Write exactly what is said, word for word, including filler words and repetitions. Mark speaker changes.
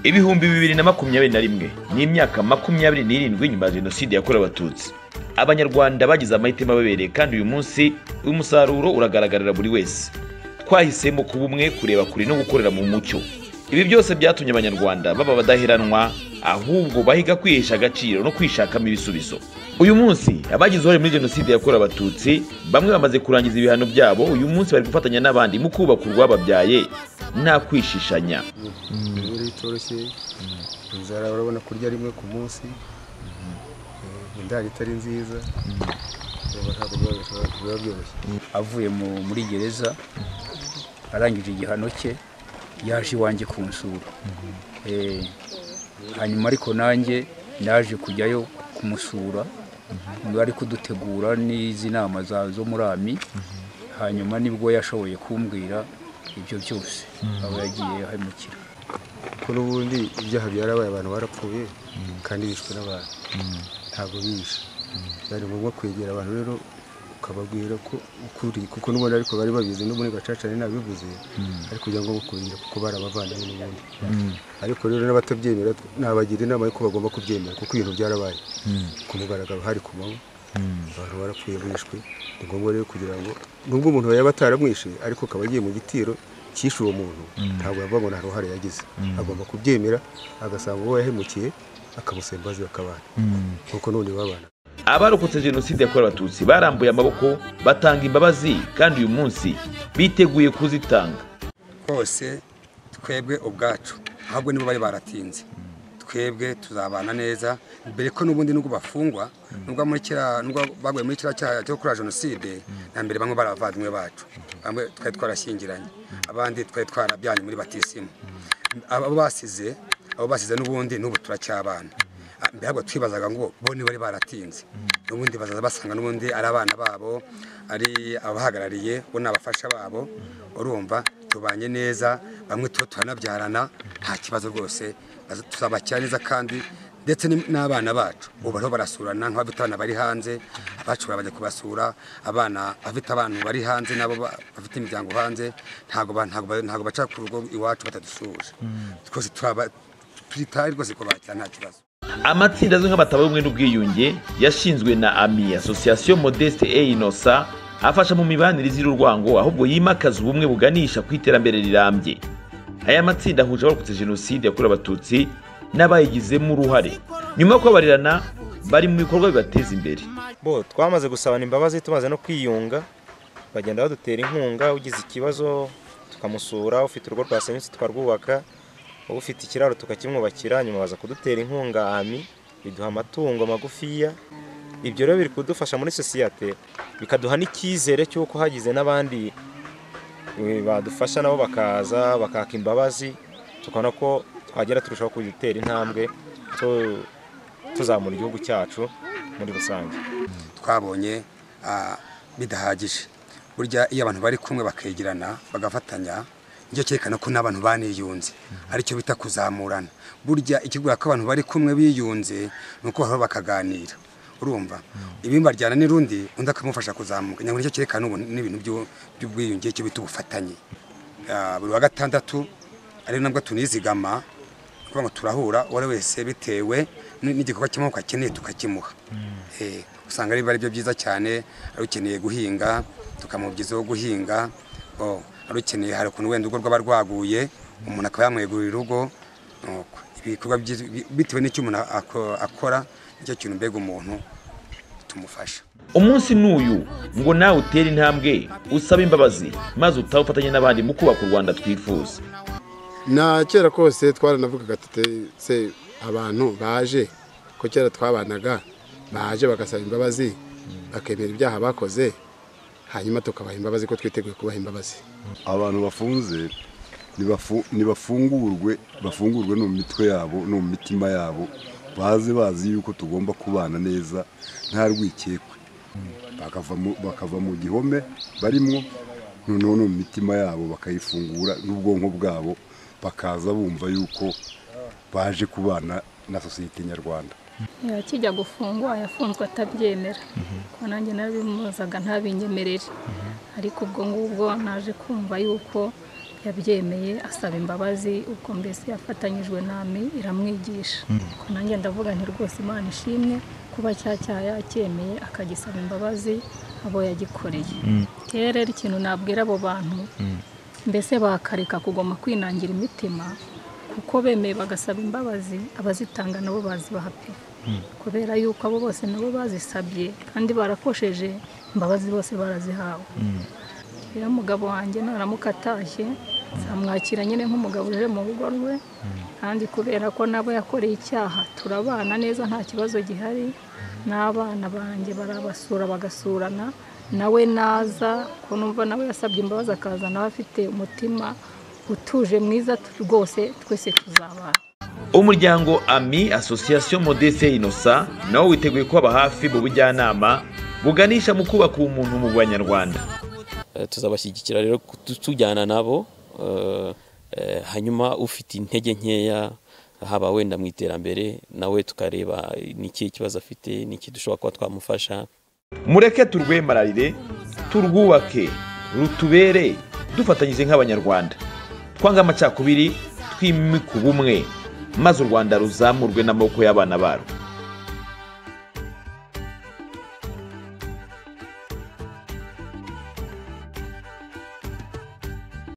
Speaker 1: ibihumbi bibiri na makumyabiri na rimwe ni imyaka makumyabiri n'irindwi nyuma ya jenoside yakorewe abatutsi. Abanyarwanda bagize amahitamo ababereye kandi uyu munsi umusaruro uragaragarira buri wese. Twahisemo kuba umwe, kureba kure no gukorera mu mucyo. Ibi byose byatumye abanyarwanda baba badaheranwa, ahubwo bahiga kwihesha agaciro no kwishakamo ibisubizo. Uyu munsi abagize uruhare muri jenoside yakorewe abatutsi bamwe bamaze kurangiza ibihano byabo. Uyu munsi bari gufatanya n'abandi mu kubaka urwababyaye nta kwishishanya.
Speaker 2: Muri toroshye inzara urabona kurya rimwe ku munsi, indari itari nziza, ntabwo biba byoroshye.
Speaker 3: Avuye muri gereza arangije igihano cye yaje iwanjye kunsura, hanyuma ariko nanjye naje kujyayo kumusura, bari kudutegura n'izi nama zo muri ami, hanyuma nibwo yashoboye kumbwira ibyo byose aho yagiye ahemukira.
Speaker 2: Ko n'ubundi ibyaha byarabaye, abantu barapfuye kandi bishwe n'abantu, ntabwo bishe. Byari ngombwa kwegera abantu rero ukababwira ko ukuri, kuko n'ubundi ariko bari babizi, no muri gacaca ni nabivuze, ariko kugira ngo bukurira kuko barabavandanye n'ubundi. Ariko rero n'abatabyemera nabagira inama yuko bagomba kubyemera, kuko ibintu byarabaye ku mugaragaro, hari ku manywa, abantu barapfuye bishwe. Ni ngombwa rero kugira ngo nubwo umuntu yaba ataramwishe ariko akaba agiye mu gitiro cyishe uwo muntu, ntabwo yavuga ngo nta ruhare yagize. Agomba kubyemera, agasanga uwo yahemukiye akamusembaza bakabana kuko none babana.
Speaker 1: Abarokotse jenoside yakorewe abatutsi barambuye amaboko, batanga imbabazi, kandi uyu munsi biteguye kuzitanga.
Speaker 4: Hose twebwe ubwacu ahubwo nibo bari baratinze, twebwe tuzabana neza mbere ko n'ubundi nubwo bafungwa, nubwo muri kira nubwo baguye muri kira cyaha cyo kuri jenoside, na mbere bamwe baravadimwe bacu, bamwe twari twarashyingiranye, abandi twari twarabyanye muri batisimu. Abo basize abo basize n'ubundi n'ubu turacyabana. Mbere ahubwo twibazaga ngo bo ni bari baratinze, n'ubundi bazaza basanga n'ubundi ari abana babo, ari abahagarariye bo n'abafasha babo. Urumva tubanye neza, bamwe tuba turanabyarana nta kibazo rwose, tuzabacyaniza kandi ndetse n'abana bacu ubu bariho barasurana, nk'abafite abana bari hanze abacu bajya kubasura, abana bafite abantu bari hanze nabo bafite imiryango hanze, ntago ntago baca ku rugo iwacu batadusuje. Twese turabitari rwose kubakira nta kibazo.
Speaker 1: Amatsinda azwi nk'abataba y'ubumwe n'ubwiyunge yashinzwe na Ami, Association Modeste et Innocent, afasha mu mibanire izira urwango, ahubwo yimakaza ubumwe buganisha ku iterambere rirambye. Aya matsinda ahuje abarokotse jenoside yakorewe abatutsi n'abayigizemo uruhare. Nyuma yo kubabarirana bari mu bikorwa bibateza imbere.
Speaker 5: Bo twamaze gusabana imbabazi, tumaze no kwiyunga, bagenda badutera inkunga, ugize ikibazo tukamusura, ufite urugo rwa senyutse twarwubaka, ufite ikiraro tukakimwubakira, nyuma baza kudutera inkunga Ami, biduha amatungo magufiya. Ibyo rero biri kudufasha muri sosiyete, bikaduha n'icyizere cy'uko hagize n'abandi badufasha nabo bakaza bakaka imbabazi, tukabona ko twagera turushaho kudutera intambwe tuzamura igihugu cyacu muri rusange.
Speaker 4: Twabonye bidahagije, burya iyo abantu bari kumwe bakegerana bagafatanya, nicyo cyerekana ko n'abantu baniyunze, aricyo bita kuzamurana. Burya ikigura ko abantu bari kumwe biyunze nuko baho bakaganira. Urumva ibimba ryana nirundi undi akamufasha kuzamuka, nyangwa nicyo cyerekana ubu n'ibintu by'ubwiyunge cyo bita ubufatanye. Buri wa gatandatu ari nabwo tunizigama kuko ngo turahura wari wese bitewe n'igikorwa kimwe ukakeneye tukakimuha. Eh usanga ari bari byo byiza cyane, ari ukeneye guhinga tukamubyizaho guhinga, oh ari ukeneye hari ukuntu wenda urugo rw'abarwaguye umuntu akaba yamwegurira urugo, nuko ibikorwa bitewe n'icyo umuntu akora nicyo kintu mbega umuntu tumufasha.
Speaker 1: Umunsi n'uyu ngo nawe utera intambwe usaba imbabazi, maze utawufatanye n'abandi mu kubaka u Rwanda twifuza.
Speaker 2: Na kera kose twaranavugaga se abantu baje ko kera twabanaga, baje bagasaba imbabazi, bakemera ibyaha bakoze, hanyuma tukabaha imbabazi ko twiteguye kubaha imbabazi.
Speaker 6: Abantu bafunze nibafungurwe, bafungurwe no mu mitwe yabo no mu mitima yabo, baze bazi yuko tugomba kubana neza nta rwikekwe, bakava mu gihome barimo, noneho no mu mitima yabo bakayifungura n'ubwonko bwabo, bakaza bumva yuko baje kubana na sosiyete nyarwanda.
Speaker 7: Yakijya gufungwa yafunzwe atabyemera, ko nanjye nabimuzaga ntabinyemerere, ariko ubwo ngubwo naje kumva yuko yabyemeye asaba imbabazi ubwo mbese yafatanyijwe nami iramwigisha ko nanjye ndavuga nti rwose Imana ishimwe kuba cya cyaha yacyemeye akagisaba imbabazi abo yagikoreye. Rero ikintu nabwira abo bantu mbese bakareka kugoma kwinangira imitima kuko bemeye bagasaba imbabazi abazitanga nabo bazibaha pe, kubera yuko abo bose nabo bazisabye kandi barakosheje imbabazi bose barazihawe. Rero umugabo wanjye naramuka atashye zamwakira nyine nk'umugabo uje mu rugo rwe, kandi kubera ko nabo yakoreye icyaha turabana neza nta kibazo gihari, n'abana banjye barabasura bagasurana, nawe naza ko numva nawe yasabye imbabazi akaza nawe afite umutima utuje mwiza rwose twese tuzabana.
Speaker 1: Umuryango Ami Association Modeste Innocent nawo witeguye kuba hafi mu bujyanama buganisha mu kubaka umuntu mu Banyarwanda.
Speaker 8: Tuzabashyigikira rero tujyana nabo, hanyuma ufite intege nkeya haba wenda mu iterambere nawe tukareba niki kibazo afite, niki dushobora kuba twamufasha.
Speaker 1: Mureke turwemararire, turwubake, rutubere dufatanyije nk'Abanyarwanda. Twanga amacakubiri, twimike ubumwe, maze u Rwanda ruzamurwe n'amaboko y'abana baro.